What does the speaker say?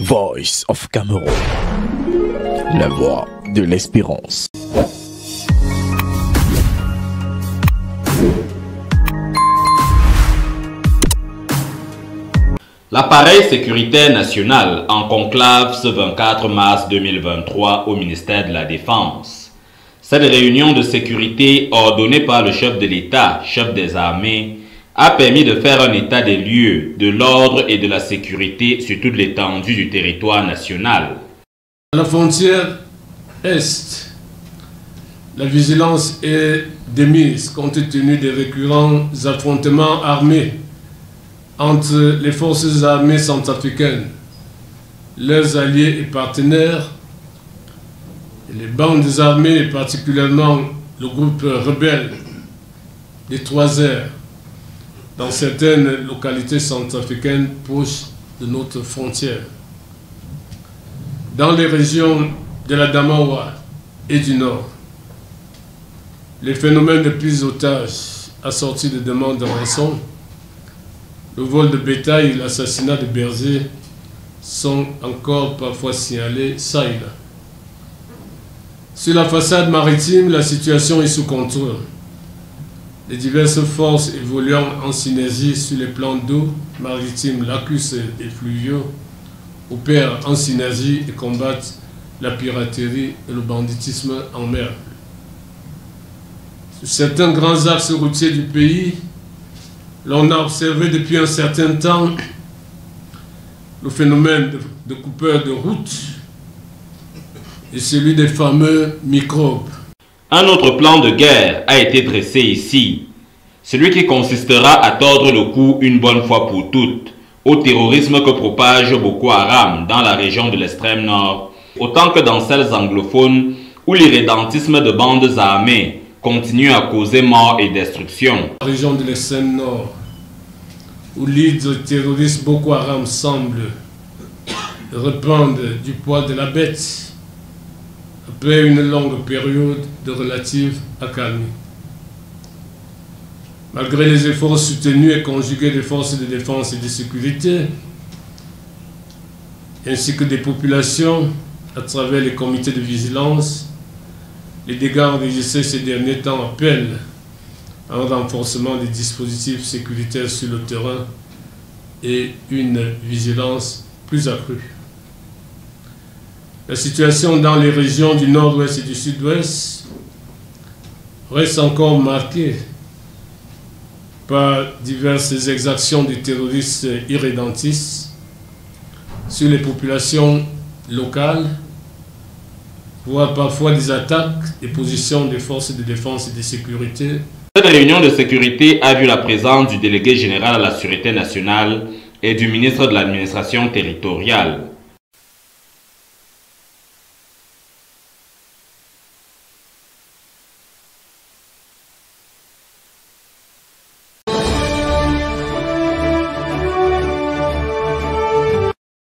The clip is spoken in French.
Voice of Cameroun, la voix de l'espérance. L'appareil sécuritaire national en conclave ce 24 mars 2023 au ministère de la Défense. Cette réunion de sécurité ordonnée par le chef de l'État, chef des armées, a permis de faire un état des lieux de l'ordre et de la sécurité sur toute l'étendue du territoire national. À la frontière Est, la vigilance est démise compte tenu des récurrents affrontements armés entre les forces armées centrafricaines, leurs alliés et partenaires, et les bandes armées, et particulièrement le groupe rebelle des 3 heures, dans certaines localités centrafricaines proches de notre frontière. Dans les régions de la Damawa et du Nord, les phénomènes de prise d'otages assortis de demandes de rançon, le vol de bétail et l'assassinat de bergers sont encore parfois signalés ça et là. Sur la façade maritime, la situation est sous contrôle. Les diverses forces évoluant en synergie sur les plans d'eau maritimes, lacustres et fluviaux opèrent en synergie et combattent la piraterie et le banditisme en mer. Sur certains grands axes routiers du pays, l'on a observé depuis un certain temps le phénomène de coupeurs de route et celui des fameux microbes. Un autre plan de guerre a été dressé ici, celui qui consistera à tordre le cou une bonne fois pour toutes au terrorisme que propage Boko Haram dans la région de l'extrême nord, autant que dans celles anglophones où l'irrédentisme de bandes armées continue à causer mort et destruction. La région de l'extrême nord, où l'hydre terroriste Boko Haram semble reprendre du poil de la bête, après une longue période de relative accalmie. Malgré les efforts soutenus et conjugués des forces de défense et de sécurité, ainsi que des populations à travers les comités de vigilance, les dégâts enregistrés ces derniers temps appellent à un renforcement des dispositifs sécuritaires sur le terrain et une vigilance plus accrue. La situation dans les régions du nord-ouest et du sud-ouest reste encore marquée par diverses exactions des terroristes irrédentistes sur les populations locales, voire parfois des attaques des positions des forces de défense et de sécurité. Cette réunion de sécurité a vu la présence du délégué général à la Sûreté nationale et du ministre de l'administration territoriale.